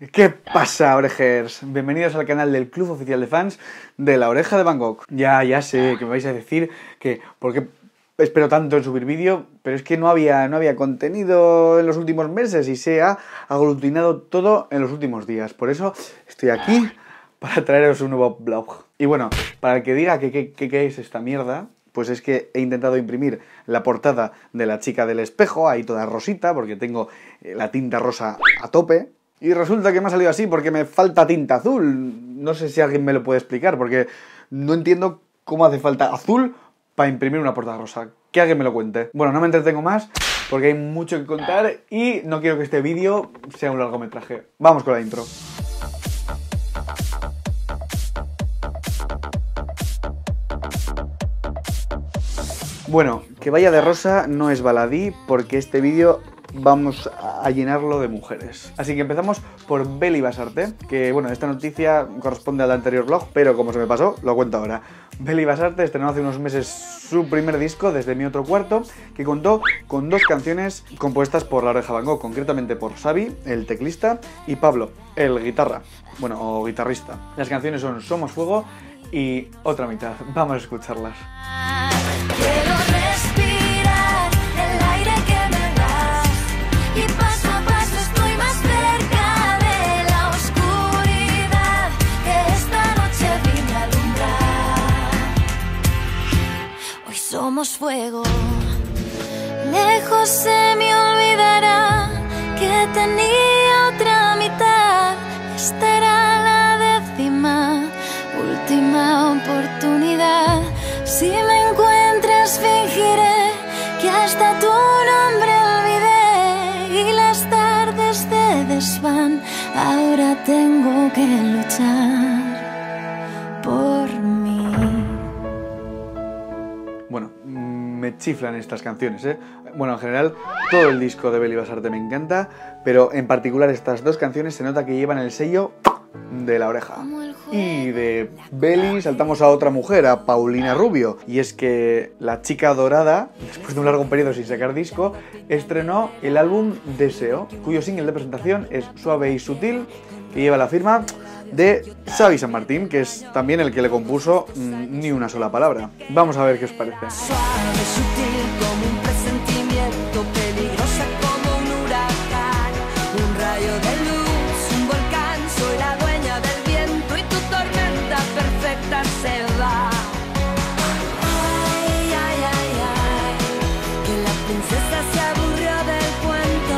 ¿Qué pasa, orejers? Bienvenidos al canal del Club Oficial de Fans de La Oreja de Van Gogh. Ya sé que me vais a decir que ¿por qué espero tanto en subir vídeo? Pero es que no había contenido en los últimos meses y se ha aglutinado todo en los últimos días. Por eso estoy aquí para traeros un nuevo vlog. Y bueno, para el que diga que qué es esta mierda, pues es que he intentado imprimir la portada de La chica del espejo, ahí toda rosita, porque tengo la tinta rosa a tope. Y resulta que me ha salido así porque me falta tinta azul. No sé si alguien me lo puede explicar, porque no entiendo cómo hace falta azul para imprimir una portada rosa. Que alguien me lo cuente. Bueno, no me entretengo más porque hay mucho que contar y no quiero que este vídeo sea un largometraje. Vamos con la intro. Bueno, que vaya de rosa no es baladí porque este vídeo vamos a llenarlo de mujeres. Así que empezamos por Beli Basarte, que bueno, esta noticia corresponde al anterior vlog, pero como se me pasó, lo cuento ahora. Beli Basarte estrenó hace unos meses su primer disco, Desde mi otro cuarto, que contó con 2 canciones compuestas por La Oreja Van Gogh, concretamente por Xavi, el teclista, y Pablo, el guitarra, bueno, o guitarrista. Las canciones son Somos Fuego y Otra mitad. Vamos a escucharlas. Quiero respirar el aire que me das y paso a paso estoy más cerca de la oscuridad que esta noche vine a alumbrar. Hoy somos fuego, lejos se me olvidará que tenía otra mitad. Esta era la 10ª, última oportunidad. Si me encuentras fingiré que hasta tu nombre olvidé y las tardes de desván ahora tengo que luchar por mí. Bueno, me chiflan estas canciones, ¿eh? Bueno, en general, todo el disco de Beli Basarte me encanta, pero en particular estas 2 canciones se nota que llevan el sello de La Oreja. Y de Beli saltamos a otra mujer, a Paulina Rubio. Y es que la chica dorada, después de un largo periodo sin sacar disco, estrenó el álbum Deseo, cuyo single de presentación es Suave y Sutil, que lleva la firma de Xavi San Martín, que es también el que le compuso Ni una sola palabra. Vamos a ver qué os parece. Suave, sutil como un presentimiento, peligrosa como un huracán, un rayo de luz, un volcán, soy la dueña del viento y tu tormenta perfecta se va. Ay, ay, ay, ay, que la princesa se aburrió del cuento.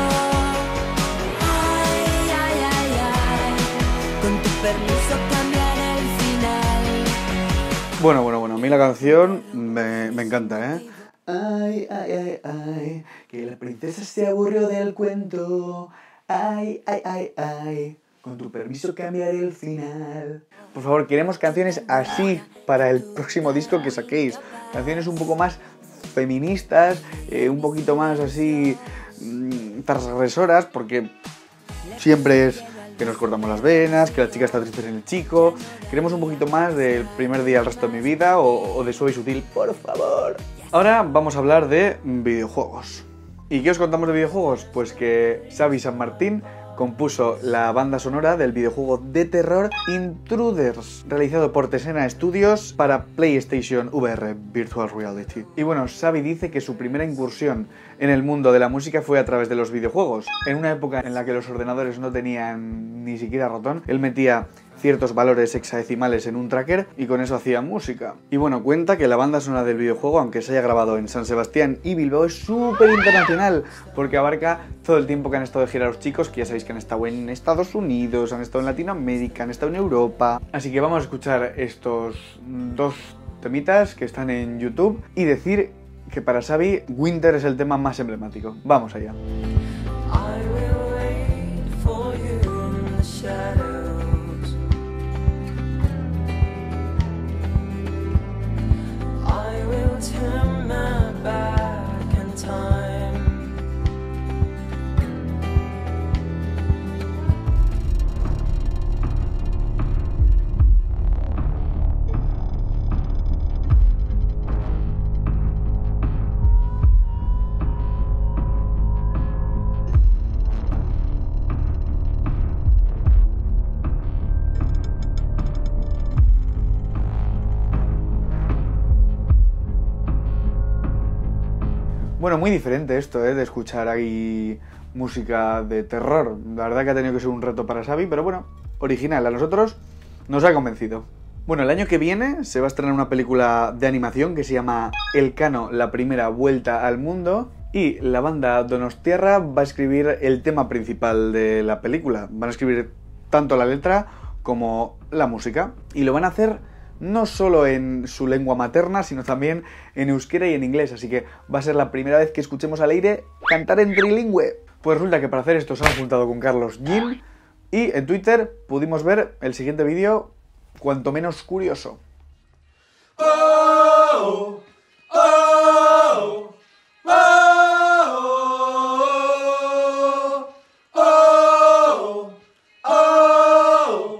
Ay, ay, ay, ay, con tu permiso cambiaré el final. Bueno, a mí la canción me encanta, ¿eh? Ay, ay, ay, ay, que la princesa se aburrió del cuento. Ay, ay, ay, ay, con tu permiso cambiaré el final. Por favor, queremos canciones así para el próximo disco que saquéis. Canciones un poco más feministas, un poquito más así transgresoras, porque siempre es que nos cortamos las venas, que la chica está triste en el chico. Queremos un poquito más del Primer día al resto de mi vida o de Suave y Sutil, por favor. Ahora vamos a hablar de videojuegos. ¿Y qué os contamos de videojuegos? Pues que Xavi San Martín compuso la banda sonora del videojuego de terror Intruders, realizado por Tesena Studios para PlayStation VR Virtual Reality. Y bueno, Xavi dice que su primera incursión en el mundo de la música fue a través de los videojuegos. En una época en la que los ordenadores no tenían ni siquiera ratón, él metía ciertos valores hexadecimales en un tracker y con eso hacía música. Y bueno, cuenta que la banda sonora del videojuego, aunque se haya grabado en San Sebastián y Bilbao, es súper internacional porque abarca todo el tiempo que han estado de gira los chicos, que ya sabéis que han estado en Estados Unidos, han estado en Latinoamérica, han estado en Europa. Así que vamos a escuchar estos 2 temitas que están en YouTube y decir que para Xavi Winter es el tema más emblemático. Vamos allá. I will wait for you in the shadows. I will turn my back in time. Bueno, muy diferente esto, de escuchar ahí música de terror. La verdad que ha tenido que ser un reto para Xavi, pero bueno, original. A nosotros nos ha convencido. Bueno, el año que viene se va a estrenar una película de animación que se llama Elcano, la primera vuelta al mundo, y la banda Donostiarra va a escribir el tema principal de la película. Van a escribir tanto la letra como la música, y lo van a hacer no solo en su lengua materna, sino también en euskera y en inglés, así que va a ser la primera vez que escuchemos a Leire cantar en trilingüe. Pues resulta que para hacer esto se han juntado con Carlos Jean, y en Twitter pudimos ver el siguiente vídeo, cuanto menos curioso. Oh, oh, oh, oh, oh,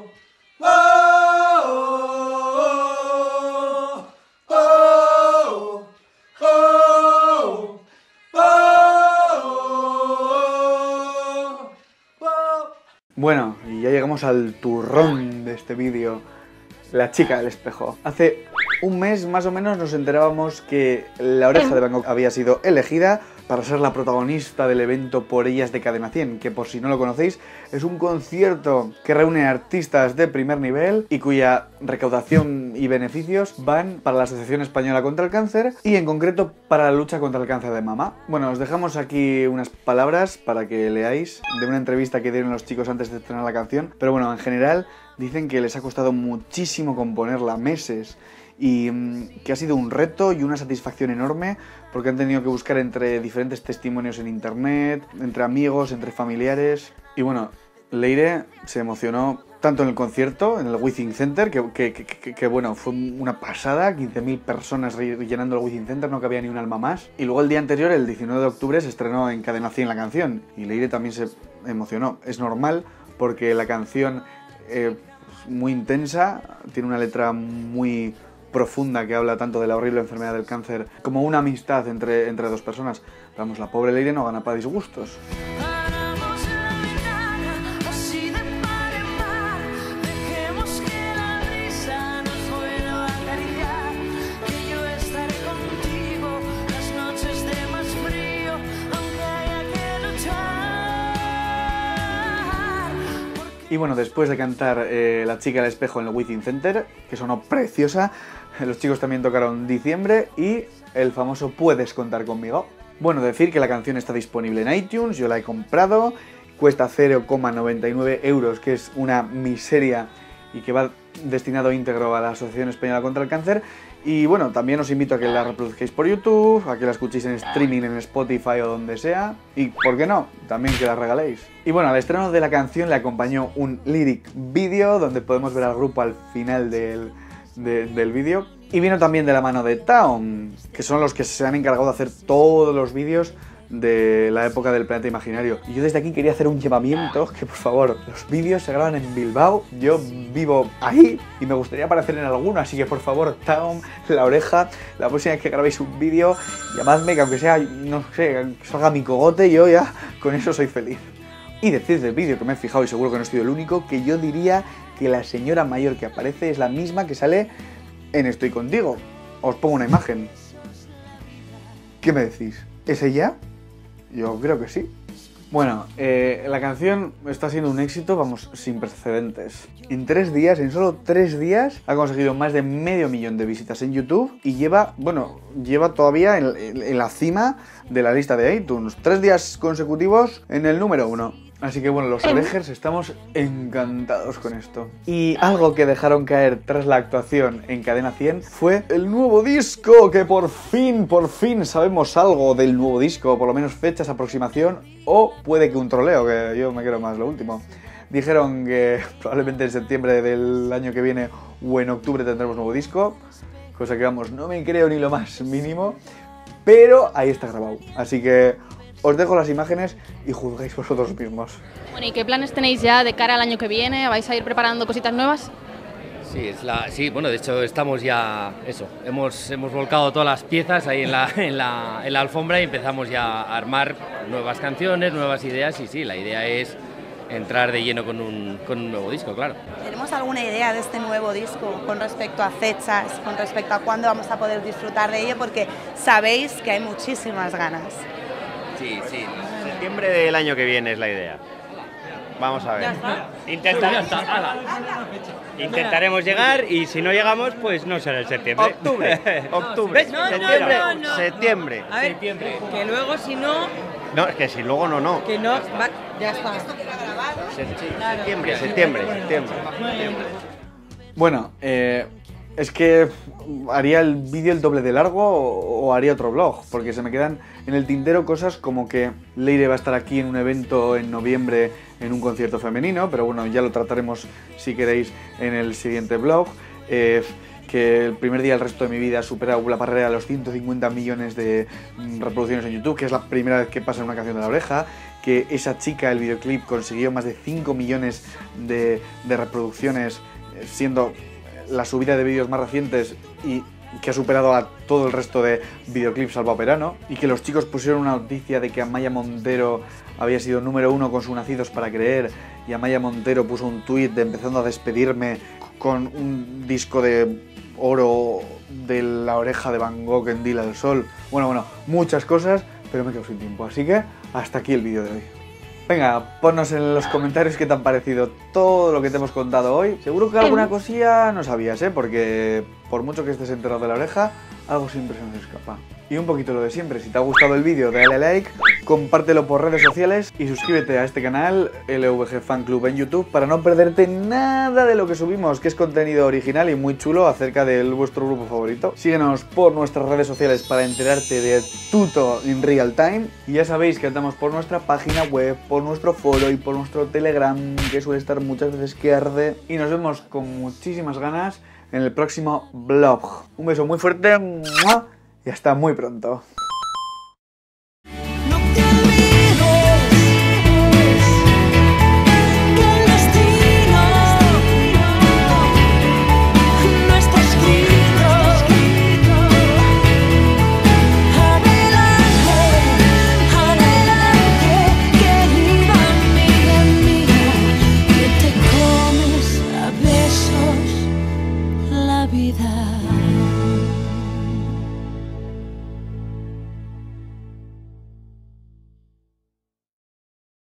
Bueno, y ya llegamos al turrón de este vídeo, la chica del espejo. Hace un mes más o menos nos enterábamos que La Oreja de Van Gogh había sido elegida para ser la protagonista del evento Por Ellas de Cadena 100, que por si no lo conocéis, es un concierto que reúne artistas de primer nivel y cuya recaudación y beneficios van para la Asociación Española contra el Cáncer y en concreto para la lucha contra el cáncer de mama. Bueno, os dejamos aquí unas palabras para que leáis de una entrevista que dieron los chicos antes de estrenar la canción, pero bueno, en general dicen que les ha costado muchísimo componerla, meses, y que ha sido un reto y una satisfacción enorme porque han tenido que buscar entre diferentes testimonios en internet, entre amigos, entre familiares. Y bueno, Leire se emocionó tanto en el concierto, en el Withing Center, que bueno, fue una pasada, 15.000 personas llenando el Withing Center, no cabía ni un alma más. Y luego el día anterior, el 19 de octubre, se estrenó en Cadena 100 la canción y Leire también se emocionó. Es normal porque la canción es muy intensa, tiene una letra muy profunda que habla tanto de la horrible enfermedad del cáncer como una amistad entre dos personas. Vamos, la pobre Leire no gana para disgustos. Y bueno, después de cantar La chica del espejo en el Withing Center, que sonó preciosa, los chicos también tocaron Diciembre y el famoso Puedes contar conmigo. Bueno, decir que la canción está disponible en iTunes, yo la he comprado, cuesta 0,99 €, que es una miseria y que va destinado íntegro a la Asociación Española contra el Cáncer. Y bueno, también os invito a que la reproduzcáis por YouTube, a que la escuchéis en streaming, en Spotify o donde sea. Y, ¿por qué no?, también que la regaléis. Y bueno, al estreno de la canción le acompañó un lyric video donde podemos ver al grupo al final del vídeo. Y vino también de la mano de Town, que son los que se han encargado de hacer todos los vídeos de la época del Planeta Imaginario. Y yo desde aquí quería hacer un llamamiento, que por favor, los vídeos se graban en Bilbao, yo vivo ahí y me gustaría aparecer en alguno, así que por favor, Town, La Oreja, la próxima vez que grabéis un vídeo, llamadme, que aunque sea, no sé, que salga mi cogote, yo ya con eso soy feliz. Y decid del vídeo, que me he fijado y seguro que no he sido el único, que yo diría que la señora mayor que aparece es la misma que sale en Estoy Contigo. Os pongo una imagen. ¿Qué me decís? ¿Es ella? Yo creo que sí. Bueno, la canción está siendo un éxito, vamos, sin precedentes. En 3 días, en solo 3 días, ha conseguido más de 500.000 de visitas en YouTube y lleva todavía en la cima de la lista de iTunes. 3 días consecutivos en el número 1. Así que bueno, los Orejers estamos encantados con esto. Y algo que dejaron caer tras la actuación en Cadena 100 fue el nuevo disco, que por fin sabemos algo del nuevo disco, por lo menos fechas, aproximación, o puede que un troleo, que yo me quiero más lo último. Dijeron que probablemente en septiembre del año que viene o en octubre tendremos nuevo disco, cosa que vamos, no me creo ni lo más mínimo, pero ahí está grabado. Así que os dejo las imágenes y juzgáis vosotros mismos. Bueno, ¿y qué planes tenéis ya de cara al año que viene? ¿Vais a ir preparando cositas nuevas? Sí, bueno, de hecho estamos ya, hemos volcado todas las piezas ahí en la alfombra y empezamos ya a armar nuevas canciones, nuevas ideas y sí, la idea es entrar de lleno con un nuevo disco, claro. ¿Tenemos alguna idea de este nuevo disco con respecto a fechas, con respecto a cuándo vamos a poder disfrutar de ello? Porque sabéis que hay muchísimas ganas. Sí, septiembre del año que viene es la idea. Vamos a ver. Intentaremos llegar y si no llegamos, pues no será el septiembre. Octubre. Septiembre. A ver, que luego si no... No, es que si luego no. Que no, ya está. Septiembre. Bueno, es que haría el vídeo el doble de largo o haría otro vlog, porque se me quedan en el tintero cosas como que Leire va a estar aquí en un evento en noviembre en un concierto femenino, pero bueno, ya lo trataremos si queréis en el siguiente vlog. Que el primer día del resto de mi vida ha superado la barrera de los 150 millones de reproducciones en YouTube, que es la primera vez que pasa en una canción de La Oreja, que esa chica, el videoclip, consiguió más de 5 millones de reproducciones, siendo la subida de vídeos más recientes y que ha superado a todo el resto de videoclips salvo a Verano, y que los chicos pusieron una noticia de que Amaya Montero había sido número 1 con su Nacidos para Creer, y Amaya Montero puso un tuit de empezando a despedirme con un disco de oro de La Oreja de Van Gogh en Dila del Sol. Bueno, muchas cosas, pero me quedo sin tiempo, así que hasta aquí el vídeo de hoy. Venga, ponnos en los comentarios qué te han parecido todo lo que te hemos contado hoy. Seguro que alguna cosilla no sabías, porque por mucho que estés enterado de La Oreja, algo siempre se nos escapa. Y un poquito lo de siempre, si te ha gustado el vídeo dale a like, compártelo por redes sociales y suscríbete a este canal, LVG Fan Club en YouTube, para no perderte nada de lo que subimos, que es contenido original y muy chulo acerca de vuestro grupo favorito. Síguenos por nuestras redes sociales para enterarte de todo en real time. Y ya sabéis que andamos por nuestra página web, por nuestro foro y por nuestro Telegram, que suele estar muchas veces que arde. Y nos vemos con muchísimas ganas en el próximo vlog. Un beso muy fuerte. ¡Mua! Y hasta muy pronto. No te olvides que el destino no está escrito. Adelante, querida amiga, que te comes a besos la vida.